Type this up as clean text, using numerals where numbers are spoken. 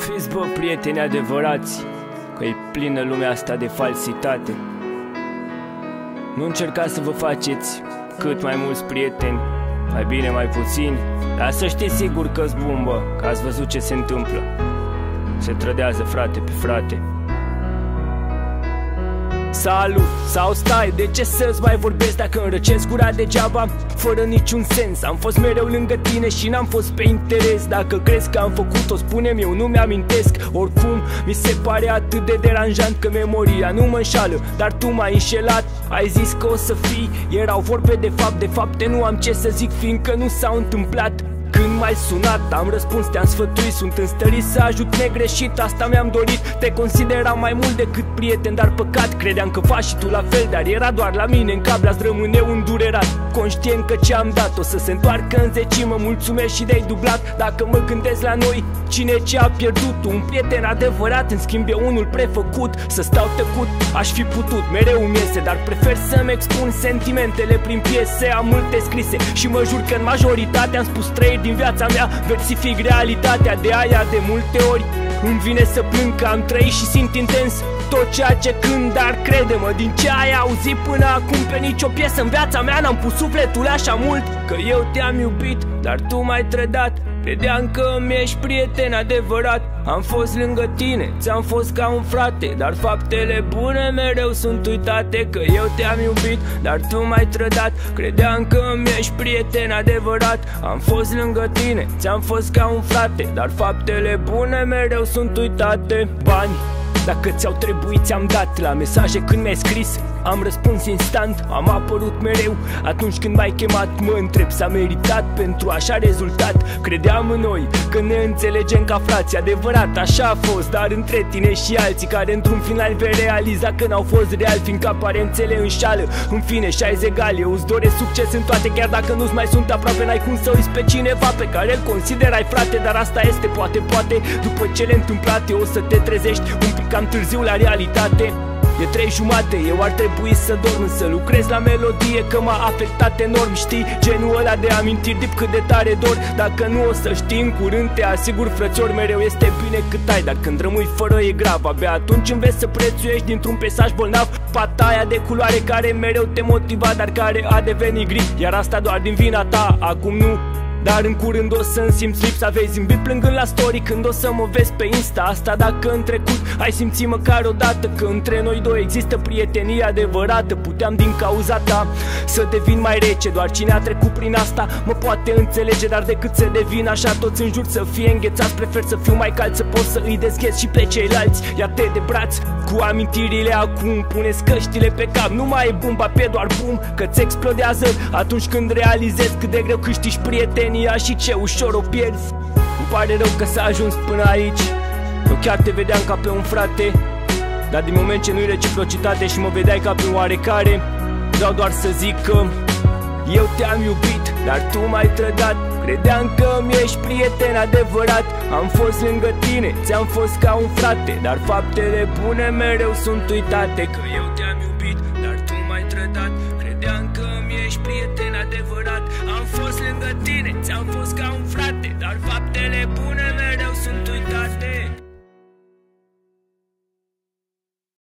Fiți, bă, prieteni adevărați, că e plină lumea asta de falsitate. Nu încercați să vă faceți cât mai mulți prieteni, mai bine mai puțini, dar să știți sigur că-s bun, bă, că ați văzut ce se întâmplă. Se trădează frate pe frate. Salut, sau stai, de ce să-ți mai vorbesc dacă îmi răcesc gura degeaba, fără niciun sens? Am fost mereu lângă tine și n-am fost pe interes. Dacă crezi că am făcut-o, spune-mi, eu nu mi-amintesc. Oricum, mi se pare atât de deranjant că memoria nu mă înșală, dar tu m-ai înșelat. Ai zis că o să fii, erau vorbe de fapt, de fapte nu am ce să zic, fiindcă nu s-au întâmplat. Când m-ai sunat, am răspuns, te-am sfătuit, sunt înstărit să ajut negreșit, asta mi-am dorit. Te consideram mai mult decât prieten, dar păcat, credeam că faci și tu la fel, dar era doar la mine în cap, la-ți rămâne îndurerat. Conștient că ce-am dat o să se întoarcă în zecimă, mulțumesc și de-ai dublat. Dacă mă gândesc la noi, cine ce a pierdut? Un prieten adevărat, în schimb e unul prefăcut. Să stau tăcut, aș fi putut, mereu îmi iese, dar prefer să-mi expun sentimentele prin piese. Am multe scrise și mă jur că în majoritate am spus trăiri din viața mea, versific realitatea, de aia de multe ori îmi vine să plâng că am trăit și simt intens tot ceea ce cânt. Dar crede-mă, din ce ai auzit până acum, pe nicio piesă în viața mea n-am pus sufletul așa mult. Că eu te-am iubit, dar tu m-ai trădat. Credeam că îmi ești prieten adevărat. Am fost lângă tine, ți-am fost ca un frate, dar faptele bune mereu sunt uitate. Că eu te-am iubit, dar tu m-ai trădat. Credeam că îmi ești prieten adevărat. Am fost lângă tine, ți-am fost ca un frate, dar faptele bune mereu sunt uitate. Bani, dacă ți-au trebuit, ți-am dat. La mesaje când mi-ai scris, am răspuns instant. Am apărut mereu atunci când m-ai chemat. Mă întreb, s-a meritat pentru așa rezultat? Credeam în noi că ne înțelegem ca frați, adevărat, așa a fost. Dar între tine și alții care într-un final vei realiza că n-au fost real, fiindcă aparențele înșală. În fine, și-ai egal, eu îți doresc succes în toate, chiar dacă nu-ți mai sunt aproape. N-ai cum să uiți pe cineva pe care îl considerai frate, dar asta este, poate, după cele întâmplate o să te trezești un pic cam târziu la realitate. E 3:30, eu ar trebui să dorm, să lucrez la melodie, că m-a afectat enorm. Știi, genul ăla de amintiri deep cât de tare dor. Dacă nu o să știi în curând, te asigur, frățior, mereu este bine cât ai. Dar când rămâi fără e grav, abia atunci înveți să prețuiești dintr-un peisaj bolnav pata aia de culoare care mereu te motiva, dar care a devenit gri. Iar asta doar din vina ta, acum nu, dar în curând o să-mi simți lipsa. Vei zâmbi plângând la story când o să mă vezi pe Insta. Asta dacă în trecut ai simțit măcar o dată că între noi doi există prietenie adevărată. Puteam din cauza ta să devin mai rece, doar cine a trecut prin asta mă poate înțelege. Dar decât să devin așa, toți în jur să fie înghețați, prefer să fiu mai cald, să pot să îi deschez și pe ceilalți. Ia-te de braț cu amintirile acum, pune-ți căștile pe cap, nu mai e bumba pe doar bum, că-ți explodează atunci când realizezi cât de greu câștigi prieteni și ce ușor o pierzi. Îmi pare rău că s-a ajuns până aici. Eu chiar te vedeam ca pe un frate, dar din moment ce nu-i reciprocitate și mă vedeai ca pe oarecare, vreau doar să zic că eu te-am iubit, dar tu m-ai trădat. Credeam că mi ești prieten adevărat. Am fost lângă tine, ți-am fost ca un frate, dar faptele bune mereu sunt uitate. Că eu te-am iubit, dar tu m-ai trădat. Credeam că mi ești prieten adevărat. Am fost lângă tine, ți-am fost ca un